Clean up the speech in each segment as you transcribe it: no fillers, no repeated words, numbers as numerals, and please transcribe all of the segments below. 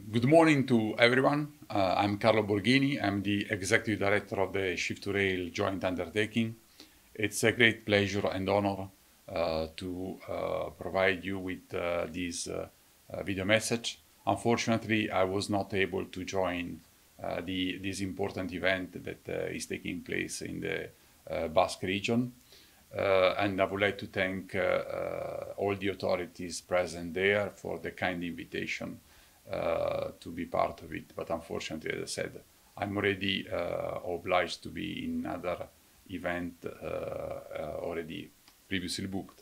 Good morning to everyone. I'm Carlo Borghini. I'm the Executive Director of the Shift to Rail joint undertaking. It's a great pleasure and honor to provide you with this video message. Unfortunately, I was not able to join this important event that is taking place in the Basque region. And I would like to thank all the authorities present there for the kind invitation to be part of it. But unfortunately, as I said, I'm already obliged to be in another event already previously booked.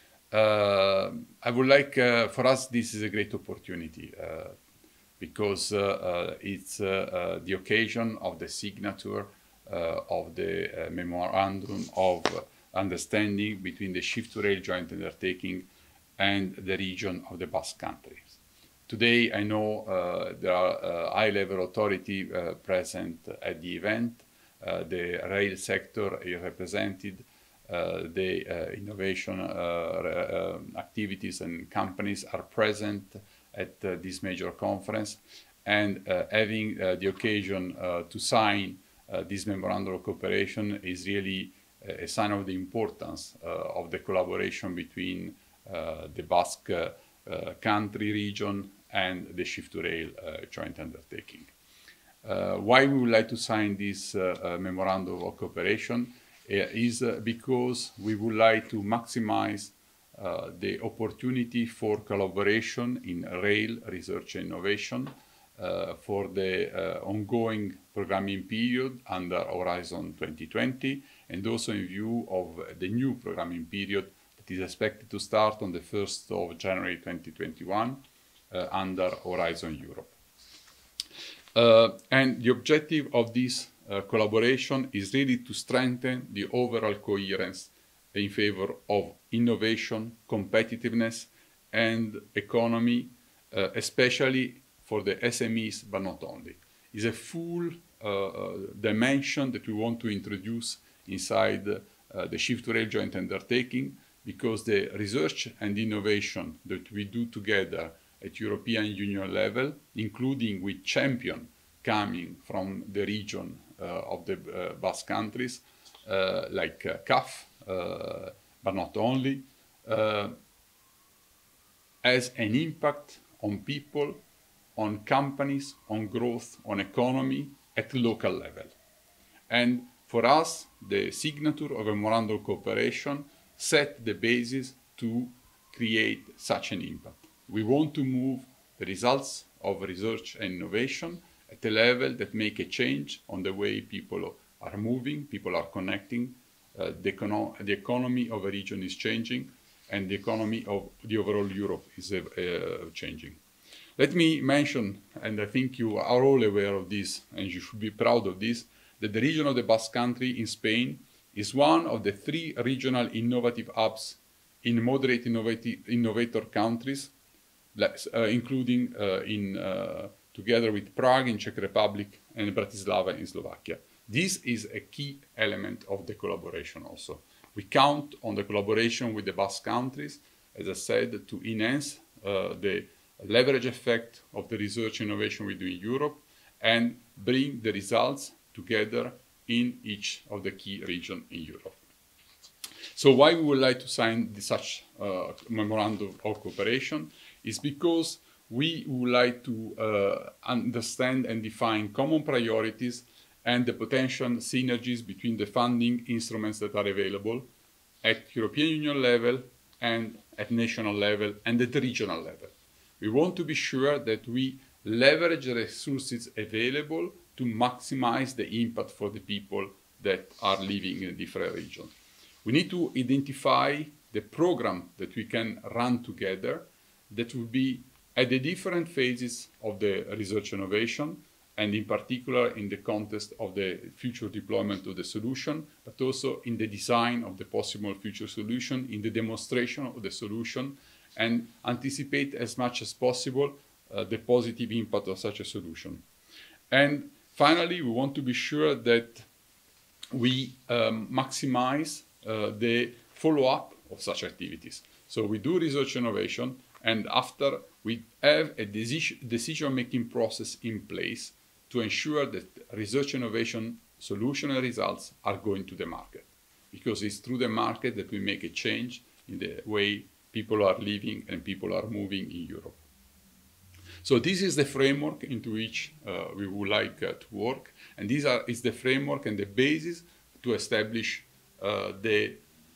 I would like, for us, this is a great opportunity because it's the occasion of the signature of the memorandum of understanding between the Shift to Rail joint undertaking and the region of the Basque countries. Today, I know there are high-level authority present at the event. The rail sector is represented. The innovation activities and companies are present at this major conference. And having the occasion to sign this memorandum of cooperation is really a sign of the importance of the collaboration between the Basque country region and the Shift to Rail joint undertaking. Why we would like to sign this memorandum of cooperation is because we would like to maximize the opportunity for collaboration in rail research and innovation for the ongoing programming period under Horizon 2020 and also in view of the new programming period that is expected to start on the 1st of January 2021 under Horizon Europe. And the objective of this collaboration is really to strengthen the overall coherence in favor of innovation, competitiveness, and economy, especially for the SMEs, but not only. It's a full dimension that we want to introduce inside the Shift to Rail joint undertaking, because the research and innovation that we do together at European Union level, including with champions coming from the region of the Basque countries, like CAF, but not only, has an impact on people, on companies, on growth, on economy at local level. And for us, the signature of a memorandum of cooperation set the basis to create such an impact. We want to move the results of research and innovation at a level that make a change on the way people are moving, people are connecting, the economy of a region is changing, and the economy of the overall Europe is changing. Let me mention, and I think you are all aware of this, and you should be proud of this, that the region of the Basque Country in Spain is one of the 3 regional innovative hubs in moderate innovator countries, including together with Prague in Czech Republic and Bratislava in Slovakia. This is a key element of the collaboration also. We count on the collaboration with the Basque countries, as I said, to enhance the leverage effect of the research and innovation we do in Europe and bring the results together in each of the key regions in Europe. So why we would like to sign such memorandum of cooperation is because we would like to understand and define common priorities and the potential synergies between the funding instruments that are available at European Union level and at national level and at the regional level. We want to be sure that we leverage the resources available to maximize the impact for the people that are living in different regions. We need to identify the program that we can run together that will be at the different phases of the research innovation, and in particular in the context of the future deployment of the solution, but also in the design of the possible future solution, in the demonstration of the solution, and anticipate as much as possible the positive impact of such a solution. And finally, we want to be sure that we maximize the follow-up of such activities. So we do research innovation, And after, we have a decision-making process in place to ensure that research innovation solution and results are going to the market. Because it's through the market that we make a change in the way people are living and people are moving in Europe. So this is the framework into which we would like to work. And is the framework and the basis to establish the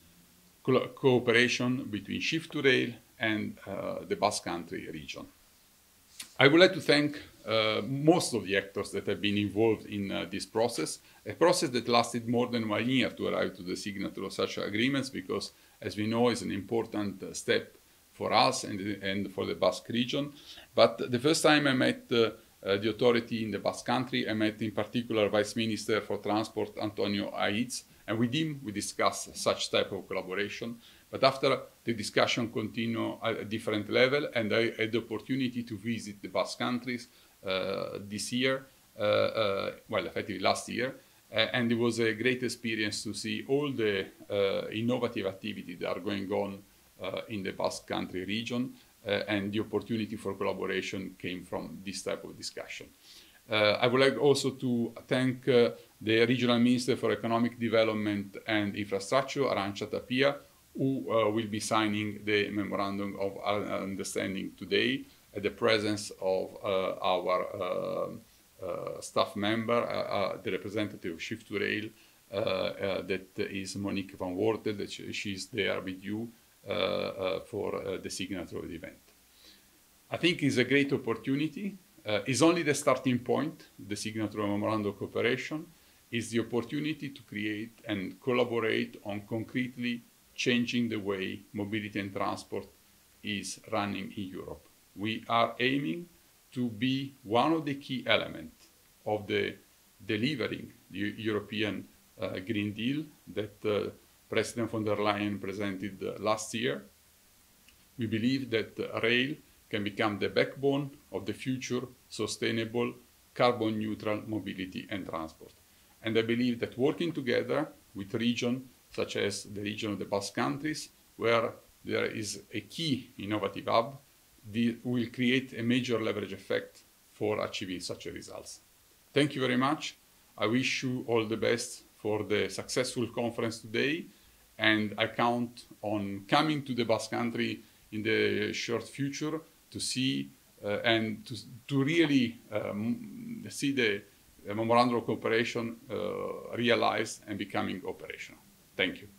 cooperation between Shift2Rail and the Basque Country region. I would like to thank most of the actors that have been involved in this process, a process that lasted more than 1 year to arrive to the signature of such agreements, because, as we know, it's an important step for us and for the Basque region. But the first time I met the authority in the Basque Country, I met in particular Vice Minister for Transport, Antonio Aiz, and with him we discussed such type of collaboration. But after the discussion continued at a different level, and I had the opportunity to visit the Basque countries this year, well, effectively last year, and it was a great experience to see all the innovative activities that are going on in the Basque Country region, and the opportunity for collaboration came from this type of discussion. I would like also to thank the Regional Minister for Economic Development and Infrastructure, Arantxa Tapia, who will be signing the Memorandum of Understanding today at the presence of our staff member, the representative of Shift2Rail, that is Monique van Wortel, that she's there with you for the signature of the event. I think it's a great opportunity. It's only the starting point, the signature of Memorandum of Cooperation. Is the opportunity to create and collaborate on concretely changing the way mobility and transport is running in Europe. We are aiming to be one of the key elements of the delivering the European Green Deal that President von der Leyen presented last year. We believe that rail can become the backbone of the future sustainable carbon neutral mobility and transport. And I believe that working together with regions such as the region of the Basque countries, where there is a key innovative hub, will create a major leverage effect for achieving such results. Thank you very much. I wish you all the best for the successful conference today, and I count on coming to the Basque Country in the short future to see and to really see the Memorandum of Cooperation realized and becoming operational. Thank you.